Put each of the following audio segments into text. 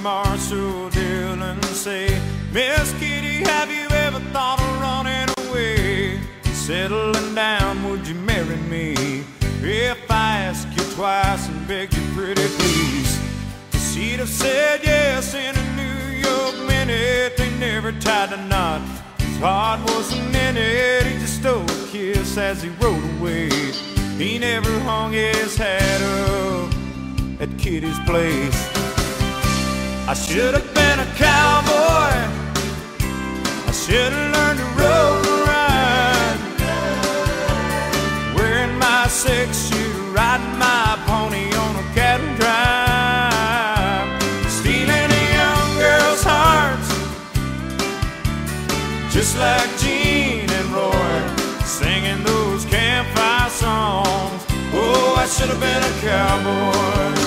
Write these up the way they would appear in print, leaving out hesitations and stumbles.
Marshall Dillon say, Miss Kitty, have you ever thought of running away? Settling down, would you marry me? If I ask you twice and beg you pretty please. She'd have said yes in a New York minute. They never tied a knot, his heart wasn't in it. He just stole a kiss as he rode away. He never hung his hat up at Kitty's place. I should have been a cowboy, I should have learned to rope and ride, wearing my six-shooter, riding my pony on a cattle drive, stealing a young girl's hearts, just like Gene and Roy, singing those campfire songs. Oh, I should have been a cowboy.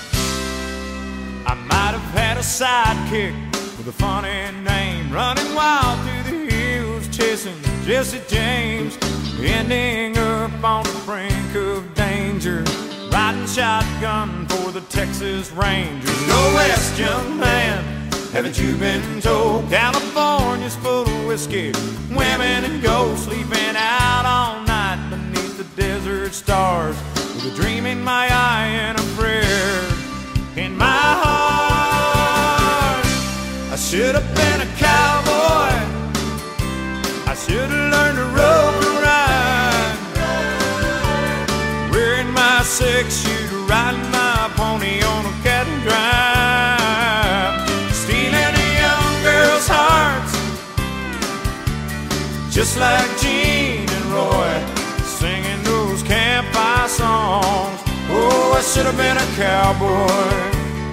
I might have had a sidekick with a funny name, running wild through the hills, chasing Jesse James, ending up on the brink of danger, riding shotgun for the Texas Rangers. Go west, young man, haven't you been told? California's full of whiskey, women and gold, sleeping out all night beneath the desert stars, with a dream in my eye and a prayer in my heart. I should have been a cowboy, I should have learned to rope and ride, wearing my six-shooter, riding my pony on a cattle drive, stealing a young girl's hearts, just like Gene and Roy, singing those campfire songs. Oh, I should have been a cowboy.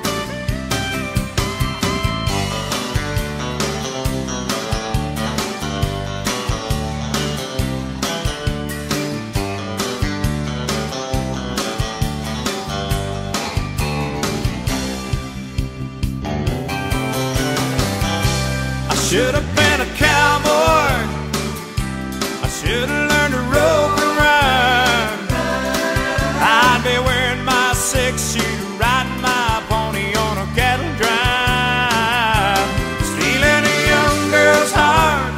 I should have been a cowboy, I should have learned to rope and ride, I'd be wearing my six-shooter, riding my pony on a cattle drive, stealing a young girl's heart,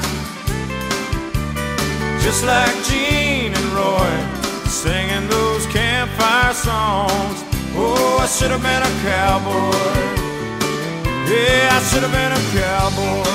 just like Gene and Roy, singing those campfire songs. Oh, I should have been a cowboy. Yeah, I should have been a cowboy.